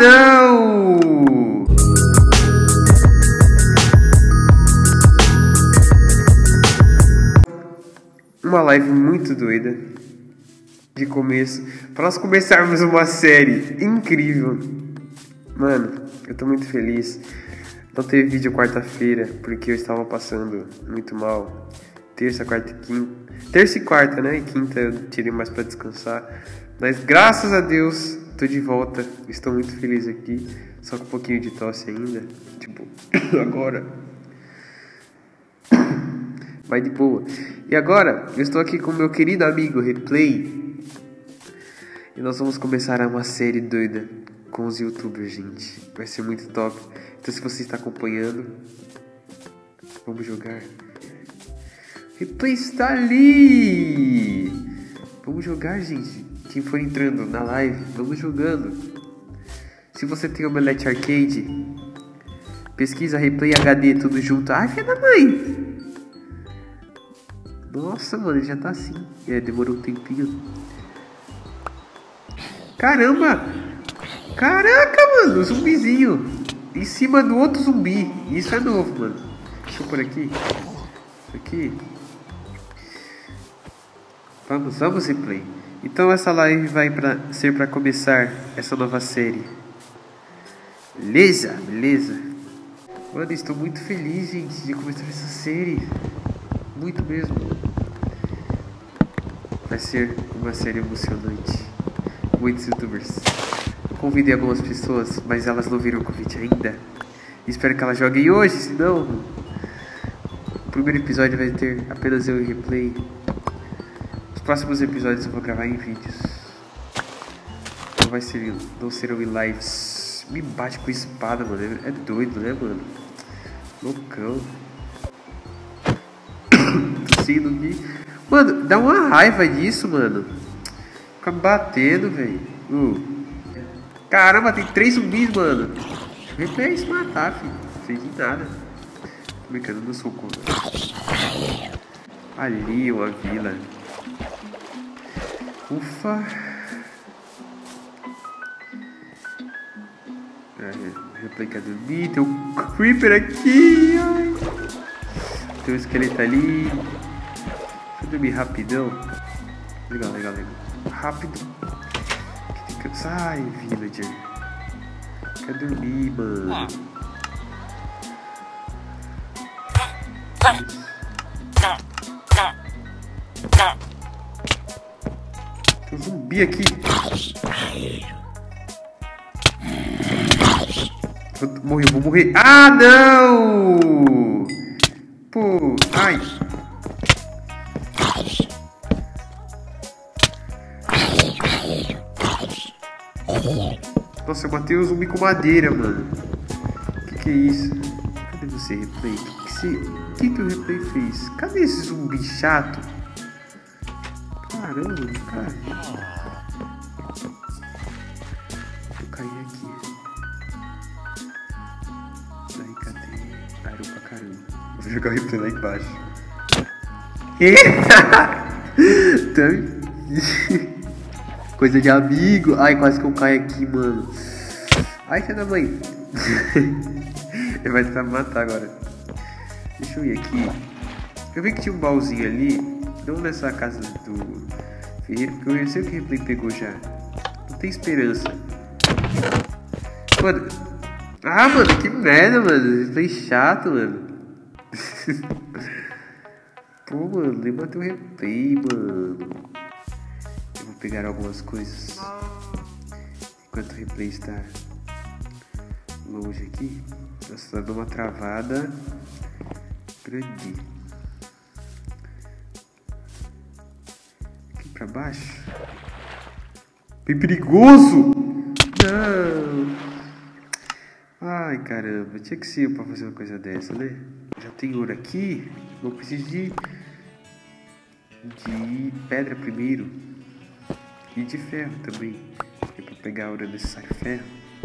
não! Uma live muito doida de começo, para nós começarmos uma série incrível. Mano, eu tô muito feliz. Não teve vídeo quarta-feira porque eu estava passando muito mal. Terça, quarta e quinta. Terça e quarta, né? E quinta eu tirei mais pra descansar. Mas graças a Deus, tô de volta. Estou muito feliz aqui. Só com um pouquinho de tosse ainda. Tipo, agora. Mas de boa. E agora, eu estou aqui com meu querido amigo Replay. E nós vamos começar uma série doida com os youtubers, gente. Vai ser muito top. Então se você está acompanhando, vamos jogar. Replay está ali! Vamos jogar, gente. Quem for entrando na live, vamos jogando. Se você tem o Omelete Arcade, pesquisa Replay HD, tudo junto. Ai, filha da mãe! Nossa, mano, já tá assim. Demorou um tempinho. Caramba! Caraca, mano, zumbizinho em cima do outro zumbi. Isso é novo, mano. Deixa eu pôr aqui. Isso aqui. Vamos, Replay. Então essa live vai ser pra começar essa nova série. Beleza? Mano, estou muito feliz, gente, de começar essa série. Muito mesmo. Vai ser uma série emocionante. Muitos youtubers. Convidei algumas pessoas, mas elas não viram o convite ainda. Espero que elas joguem hoje, senão o primeiro episódio vai ter apenas eu e Replay. Os próximos episódios eu vou gravar em vídeos. Não serão em lives. Me bate com espada, mano. É doido, né, mano? Loucão. Tossindo aqui. Mano, dá uma raiva disso, mano. Fica me batendo, velho. Caramba, tem 3 zumbis, mano. Replay se matar, filho. Não sei de nada. Tô brincando, não sou contra. Ali, uma vila. Ufa. Replay quer dormir. Tem um creeper aqui. Ai. Tem um esqueleto ali. Deixa eu dormir rapidão. Legal. Rápido. Sai, villager. Quer dormir, mano. Tem um zumbi aqui. Vou morrer. Ah, não! Pô, ai. Nossa, eu matei o zumbi com madeira, mano. Que é isso? Cadê você, Replay? O que o Replay fez? Cadê esse zumbi chato? Caramba, cara. Eu caí aqui. Aí, cadê? Parou pra caramba. Vou jogar o Replay lá embaixo. Coisa de amigo. Ai, quase que eu caio aqui, mano. Ai, filha da mãe. Ele vai tentar me matar agora. Deixa eu ir aqui. Eu vi que tinha um baúzinho ali. Não nessa casa do ferreiro, porque eu sei o que o Replay pegou já. Não tem esperança. Mano. Ah, mano, que merda, mano. Replay chato, mano. Pô, mano, nem matei o Replay, mano. Eu vou pegar algumas coisas enquanto o Replay está longe aqui. Nossa, tá dando uma travada grande. Aqui pra baixo. Bem perigoso! Não! Ai, caramba, tinha que ser eu pra fazer uma coisa dessa, né? Já tem ouro aqui. Vou precisar de pedra primeiro. E de ferro também. Porque pra pegar a ouro é necessário ferro.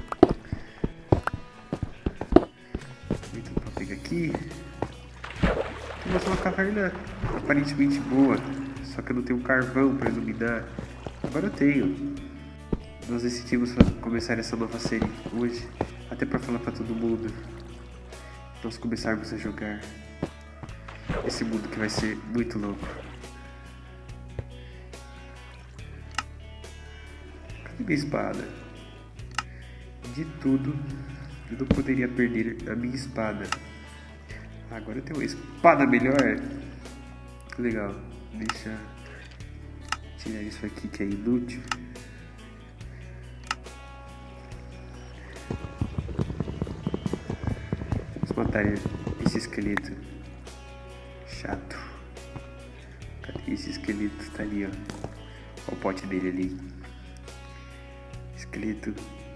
Então pra pegar aqui. Temos uma caverna aparentemente boa. Só que eu não tenho carvão pra iluminar. Agora eu tenho. nós decidimos começar essa nova série hoje, até para falar para todo mundo, nós começarmos a jogar esse mundo que vai ser muito louco. Cadê minha espada? De tudo, eu não poderia perder a minha espada. Agora eu tenho uma espada melhor. Legal, deixa tirar isso aqui que é inútil. Vamos matar esse esqueleto chato. Cadê esse esqueleto? Tá ali, ó. Olha o pote dele ali. Esqueleto.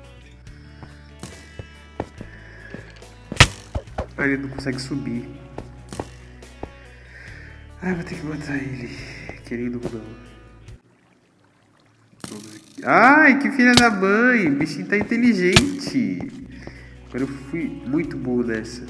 Ah, ele não consegue subir. Ah, vou ter que matar ele. Querendo ou não. Ai, que filha da mãe. O bichinho tá inteligente. Agora eu fui muito burro nessa.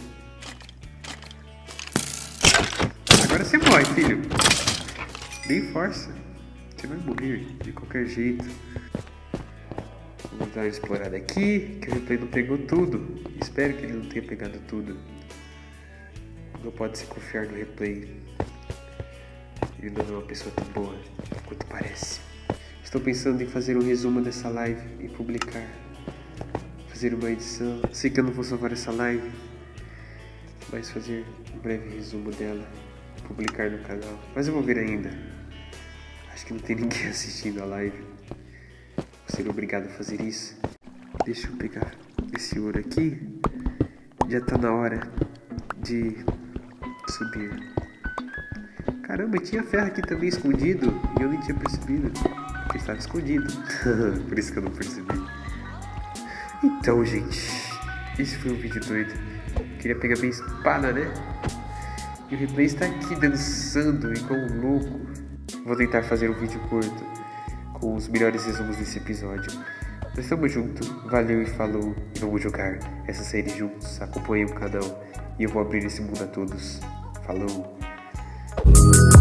Agora você morre, filho. Nem força. Você vai morrer de qualquer jeito. Vamos dar uma explorada aqui. Que o replay não pegou tudo. Espero que ele não tenha pegado tudo. Não pode se confiar no replay. Ele não é uma pessoa tão boa quanto parece. Estou pensando em fazer um resumo dessa live e publicar. Fazer uma edição. Sei que eu não vou salvar essa live, mas fazer um breve resumo dela e publicar no canal. Mas eu vou ver ainda. Acho que não tem ninguém assistindo a live. Vou ser obrigado a fazer isso. Deixa eu pegar esse ouro aqui. Já tá na hora de subir. Caramba, tinha ferro aqui também escondido e eu nem tinha percebido que estava escondido. Por isso que eu não percebi. Então, gente, esse foi um vídeo doido. Queria pegar minha espada, né? E o replay está aqui dançando igual um louco. Vou tentar fazer um vídeo curto com os melhores resumos desse episódio. Nós estamos juntos, valeu e falou. E vamos jogar essa série juntos. Acompanhem o canal e eu vou abrir esse mundo a todos. Falou!